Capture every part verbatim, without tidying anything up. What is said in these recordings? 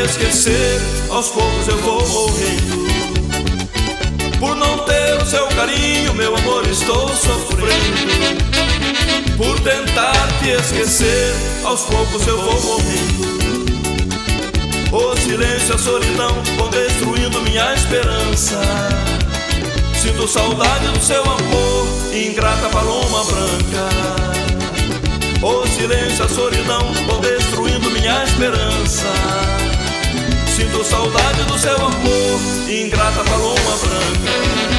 esquecer, aos poucos eu vou morrendo. Por não ter o seu carinho, meu amor, estou sofrendo. Por tentar te esquecer, aos poucos eu vou morrendo. O silêncio e a solidão vão destruindo minha esperança. Sinto saudade do seu amor, ingrata paloma branca. O silêncio e a solidão vão destruindo minha esperança. Sinto saudade do seu amor, ingrata paloma branca.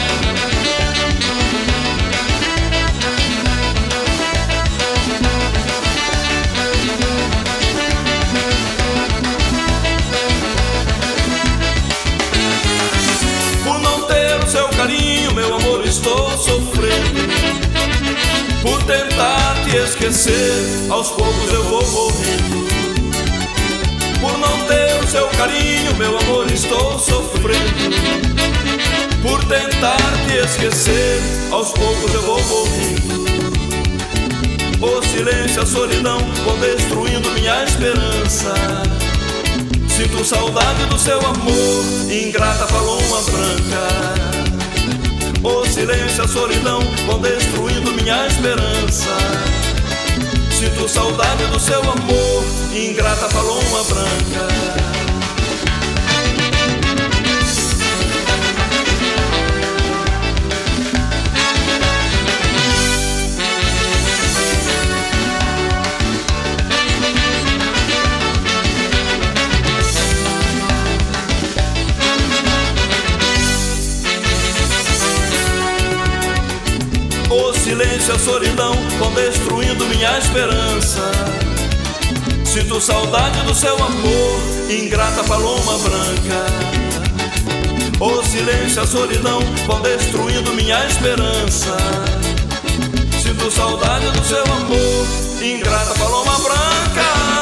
Carinho, meu amor, estou sofrendo. Por tentar te esquecer, aos poucos eu vou morrendo. Por não ter o seu carinho, meu amor, estou sofrendo. Por tentar te esquecer, aos poucos eu vou morrendo. O silêncio e a solidão vão destruindo minha esperança. Sinto saudade do seu amor, ingrata paloma branca. O silêncio e a solidão vão destruindo minha esperança. Sinto saudade do seu amor, ingrata paloma branca. O silêncio e a solidão vão destruindo minha esperança. Sinto saudade do seu amor, ingrata paloma branca. O silêncio e a solidão vão destruindo minha esperança. Sinto saudade do seu amor, ingrata paloma branca.